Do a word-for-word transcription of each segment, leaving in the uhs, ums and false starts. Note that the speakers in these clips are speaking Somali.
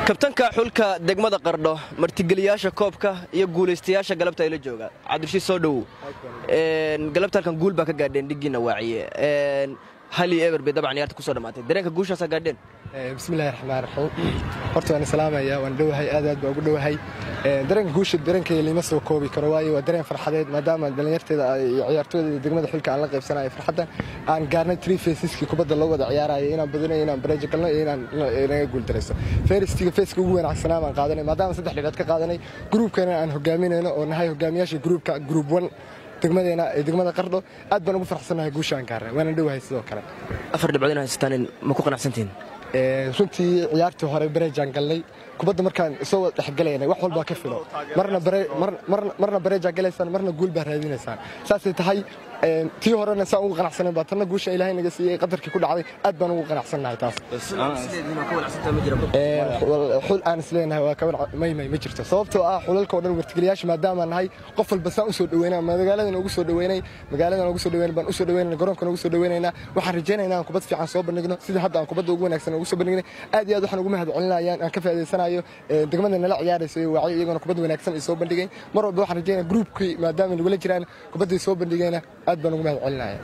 kabtanka xulka degmada Qardho martigeliyaasha koobka iyo guuleystayaasha galabta ay la jooga Cabdirashiid soo dhaw een galabta halkan guul baa ka gaadheen digina waaciye een hali ever bay dabcan ciyaarta ku soo dhamaatay dareenka guushaas gaadheen bismillaahir rahmaanir rahiim horta waan salaamaya waan dhawahay aad aad baa ugu dhawahay dareenka guusha dareenka lima soo koobi karo waayo waa dareen farxadeed maadaama dhalinyarteeda ay ciyaartooyda degmada xulka aan la qaybsanayo farxadan aan gaarnay three phaseski kubadda loo wada ciyaarayo inaan badanayo inaan bareejo galno inaan inaga guul dareyso firstiga phase ugu wanaagsanaa aan qaadanay maadaama saddex dhibaat ka qaadanay groupkana aan hogaaminayno oo nahay hogaamiyaasha groupka group one degmadeena ee degmada Qardho aad baan ugu faraxsanahay guushaan gaarnay waan dhawahay sidoo kale afar dhibcood inay haystaan ma ku qanacsantiin ee runtii ciyaartii hore bareejaan galnay kubadda markaan soo dhaxgalaynay wax walba ka filo marna bare marna marna bareejaan galaysan marna guul baa raadinaysan saasay tahay ee tii horena saan ugu qanacsanay baa tan guusha Ilaahay naga siiyay qadarkii ku dhacday aad baan ugu qanacsanahay taas sideedina ku qanacsantaa ma jiro ee xul aan isleenahay waa ka may may ma jirto sababtoo ah xulalka oo dhan martigeliyaasha maadaama nahay qof walba saan u soo dhaweynaa magaalada ugu soo dhaweynay magaalada ugu soo dhaweynay baan u soo dhaweynay garoonka ugu soo dhaweynayna waxaan rajaynaynaa in kubad fiican soo bandhigno sida hadda aan kubadda ugu wanaagsan ugu soo bandhignay aad iyo aad waxaan ugu mahadcelinayaa aan ka faa'iideysanayo degmada nala ciyaarayso wacyi iyaguna kubad wanaagsan ay soo bandhigeen mar walba waxaan rajaynayaa groupkii maadaama ay wala jiraan kubadda soo bandhigayna aad baan ugu mahadcelinayaa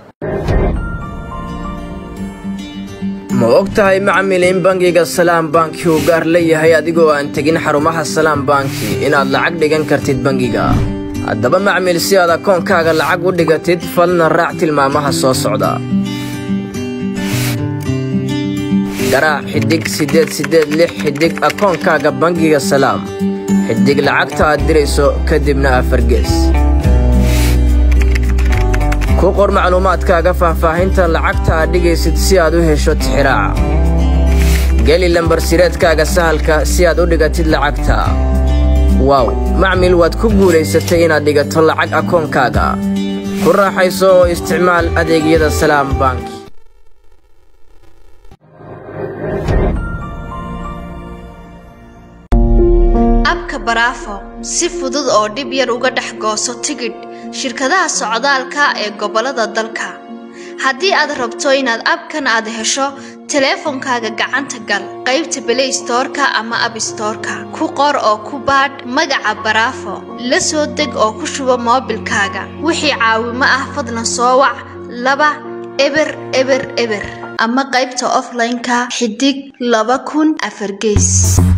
ma ogtahay macmiil in bangiga Salaam Bank uu gaar leeyahay adigoo aan tagin xarumaha Salaam Bank inaad lacag dhigan kartid bangiga haddaba macmiil si aad akoonkaaga lacag u dhigatid falna raac tilmaamaha soo socda garaac xidig sideed sideed lix xidig akoonkaaga bangiga Salaam xidig lacagta aad dirayso kadibna afar gees ku qor macluumaadkaaga faahfaahinta lacagta aad dhigaysid si aad u hesho tixraaca geli lambar sireedkaaga sahalka si aad u dhigatid lacagta wow macmiil waad ku guulaysatay inaad dhigato lacag akoonkaaga ku raaxayso oo isticmaal adeegyada Salaam Bank abka Barafo si fudud oo dib yar uga dhax gooso tigidh shirkadaha socdaalka ee gobolada dalka haddii aad rabto inaad abkan aad hesho telefoonkaaga gacanta gal qaybta Play Store-ka ama App Store-ka ku qor oo ku baadh magaca Barafo la soo deg oo ku shubo moobilkaaga wixii caawimo ah fadlan soo wac laba eber eber eber ama qaybta offline-ka xidig laba kun afar gees